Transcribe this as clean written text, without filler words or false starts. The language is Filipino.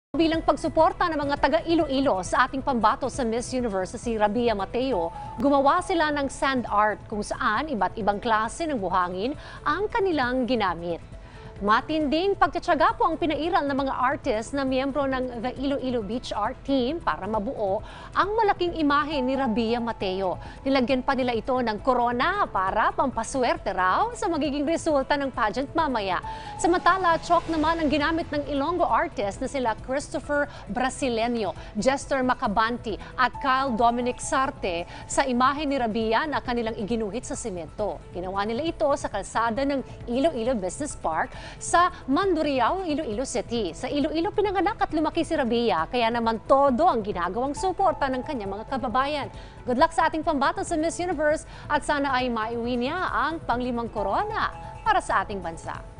Bilang pagsuporta ng mga taga Iloilo sa ating pambato sa Miss Universe si Rabia Mateo, gumawa sila ng sand art kung saan iba't ibang klase ng buhangin ang kanilang ginamit. Matinding pagtitiyaga po ang pinairal ng mga artist na miyembro ng The Iloilo Beach Art Team para mabuo ang malaking imahe ni Rabia Mateo. Nilagyan pa nila ito ng korona para pampaswerte raw sa magiging resulta ng pageant mamaya. Samantala, chalk naman ang ginamit ng Ilonggo artist na sila Christopher Brasileño, Jester Macabanti at Kyle Dominic Sarte sa imahe ni Rabia na kanilang iginuhit sa semento. Ginawa nila ito sa kalsada ng Iloilo Business Park sa Mandurriao, Iloilo City. Sa Iloilo pinanganak at lumaki si Rabia, kaya naman todo ang ginagawang suporta ng kanyang mga kababayan. Good luck sa ating pambato sa Miss Universe at sana ay maiuwi niya ang pang-5 korona para sa ating bansa.